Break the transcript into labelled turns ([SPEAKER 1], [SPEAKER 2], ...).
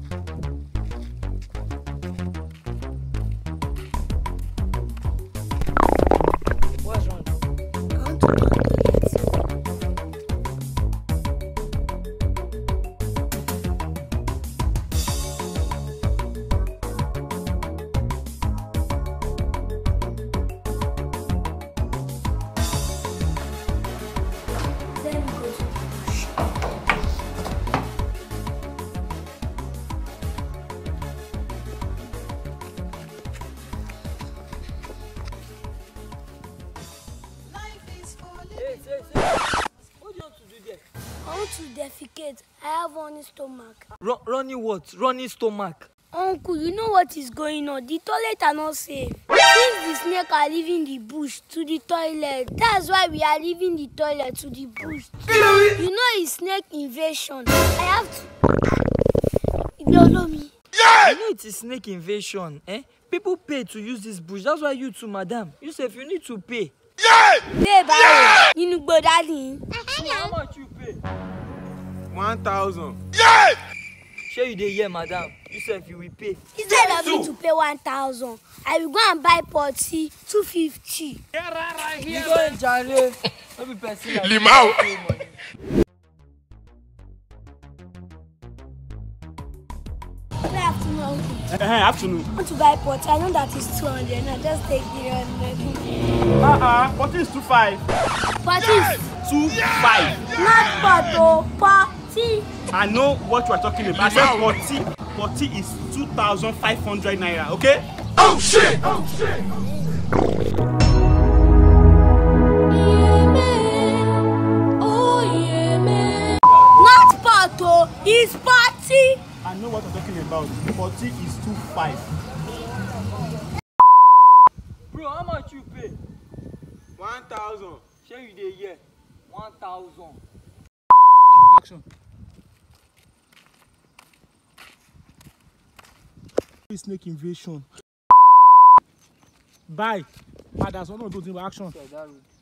[SPEAKER 1] What's wrong?
[SPEAKER 2] I want to go to the toilet. Then we go to the bush.
[SPEAKER 1] What do you want to do there?
[SPEAKER 2] I want to defecate. I have running stomach.
[SPEAKER 1] Running what? Running stomach.
[SPEAKER 2] Uncle, you know what is going on? The toilet are not safe. Since the snake are leaving the bush to the toilet, that's why we are leaving the toilet to the bush. You know it's snake invasion. I have to... You don't know me.
[SPEAKER 1] You know it is snake invasion, eh? People pay to use this bush. That's why you too, madam. You say if you need to pay.
[SPEAKER 2] Babe, you know about daddy.
[SPEAKER 1] How much you pay?
[SPEAKER 3] 1,000.
[SPEAKER 1] Share you dey here, madam. You say if you will pay.
[SPEAKER 2] Instead of me to pay 1,000, I will go and buy potty 250.
[SPEAKER 1] You go and jare. No be person like
[SPEAKER 3] Limau.
[SPEAKER 1] pay money.
[SPEAKER 2] Good afternoon, uncle.
[SPEAKER 3] Afternoon.
[SPEAKER 2] I want to buy potty. I know that is 200. Now just take the 100.
[SPEAKER 3] What is 25?
[SPEAKER 2] Potty is
[SPEAKER 3] 25.
[SPEAKER 2] not potto, potty.
[SPEAKER 3] I know what you are talking about. I said 40 is 2,500 naira, okay? Oh shit! Oh shit!
[SPEAKER 2] Not potto, it's potty.
[SPEAKER 3] I know what you're talking about. 40 is 25.
[SPEAKER 1] Bro, how much you pay?
[SPEAKER 3] 1,000.
[SPEAKER 1] Share you dey here. 1,000.
[SPEAKER 3] Action. Snake invasion. Bye. That's one of those in action.
[SPEAKER 1] That road.